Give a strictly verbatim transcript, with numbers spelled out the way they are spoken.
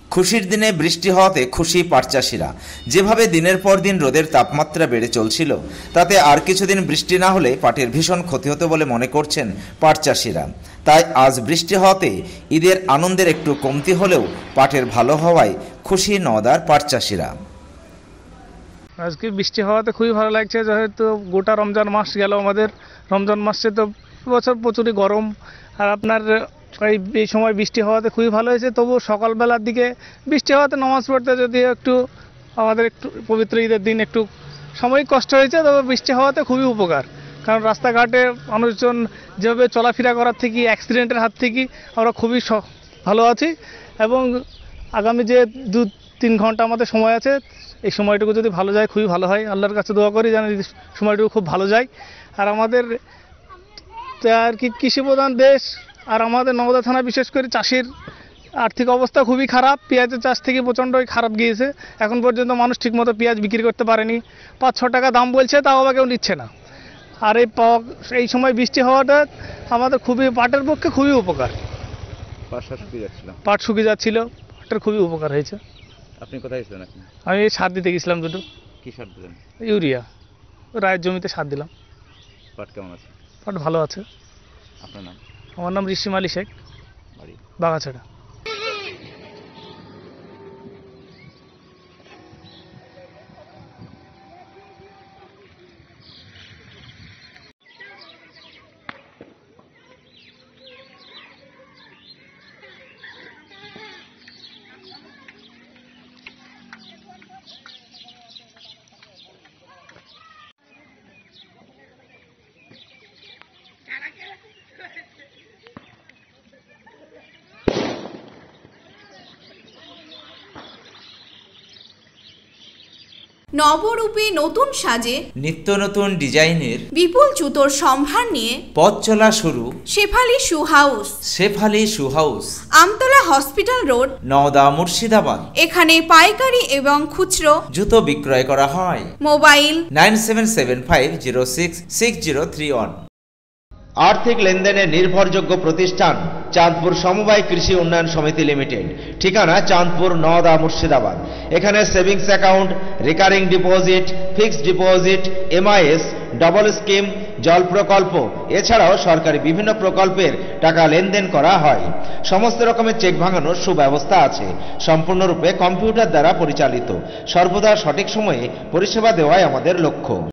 খুশির দিনে বৃষ্টি হওয়াতে খুশি পাট চাষিরা। যেভাবে দিনের পর দিন রোদের তাপমাত্রা বেড়ে চলছিল, তাতে আর কিছুদিন বৃষ্টি না হলে পাটের ভীষণ ক্ষতি হতো বলে মনে করছেন পাট চাষিরা। তাই আজ বৃষ্টি হওয়াতে ঈদের আনন্দের একটু কমতি হলেও পাটের ভালো হওয়ায় খুশি নওদার পাট চাষিরা। আজকে বৃষ্টি হওয়াতে খুবই ভালো লাগছে, যেহেতু গোটা রমজান মাস গেল আমাদের। রমজান মাসে তো বছর প্রচুরই গরম, আর আপনার এই এই সময় বৃষ্টি হওয়াতে খুবই ভালো হয়েছে। তবু সকালবেলার দিকে বৃষ্টি হওয়াতে নামাজ পড়তে যদি একটু আমাদের একটু পবিত্র ঈদের দিন একটু সাময়িক কষ্ট হয়েছে, তবে বৃষ্টি হওয়াতে খুবই উপকার। কারণ রাস্তাঘাটে মানুষজন যেভাবে চলাফেরা করার থেকে অ্যাক্সিডেন্টের হাত থেকে আমরা খুবই ভালো আছি। এবং আগামী যে দু তিন ঘন্টা আমাদের সময় আছে, এই সময়টুকু যদি ভালো যায় খুবই ভালো হয়। আল্লাহর কাছে দোয়া করি যেন সময়টুকু খুব ভালো যায়। আর আমাদের আর কি কৃষিপ্রধান দেশ, আর আমাদের নওদা থানা বিশেষ করে চাষির আর্থিক অবস্থা খুবই খারাপ। পেঁয়াজের চাষ থেকে প্রচণ্ডই খারাপ গিয়েছে। এখন পর্যন্ত মানুষ ঠিকমতো পেঁয়াজ বিক্রি করতে পারেনি। পাঁচ ছ টাকা দাম বলছে, তাও আবার কেউ নিচ্ছে না। আর এই এই সময় বৃষ্টি হওয়াটা আমাদের খুবই পাটের পক্ষে খুবই উপকার। পাট শুকিয়ে যাচ্ছিল, পাটের খুবই উপকার হয়েছে। আপনি কোথায় ছিলেন? আমি সার দিতে গেছিলাম দুটো। কি সার দিলেন? ইউরিয়া। রায়ের জমিতে সার দিলাম। পাট কেমন আছে? পাট ভালো আছে। আপনার নাম? আমার নাম ঋষিম আলী শেখ, বাড়ি বাগাছড়া। নবরূপে নতুন সাজে নিত্য নতুন ডিজাইনের বিপুল জুতোর সম্ভার নিয়ে পথ চলা শুরু Shefali shoe house. Shefali shoe house, Amtala hospital road, Nowda, Murshidabad. এখানে পাইকারি এবং খুচরো জুতো বিক্রয় করা হয়। Mobile nine seven seven five zero six six zero three one. আর্থিক লেনদেনের নির্ভরযোগ্য প্রতিষ্ঠান চাঁদপুর সমবায় কৃষি উন্নয়ন সমিতি লিমিটেড। ঠিকানা চাঁদপুর, নওদা, মুর্শিদাবাদ। এখানে savings account, recurring deposit, fixed deposit, MIS, double scheme, জল প্রকল্প এছাড়াও সরকারি বিভিন্ন প্রকল্পের টাকা লেনদেন করা হয়। সমস্ত রকমের চেক ভাঙানোর সুব্যবস্থা আছে। সম্পূর্ণরূপে কম্পিউটার দ্বারা পরিচালিত। সর্বদা সঠিক সময়ে পরিষেবা দেওয়াই আমাদের লক্ষ্য।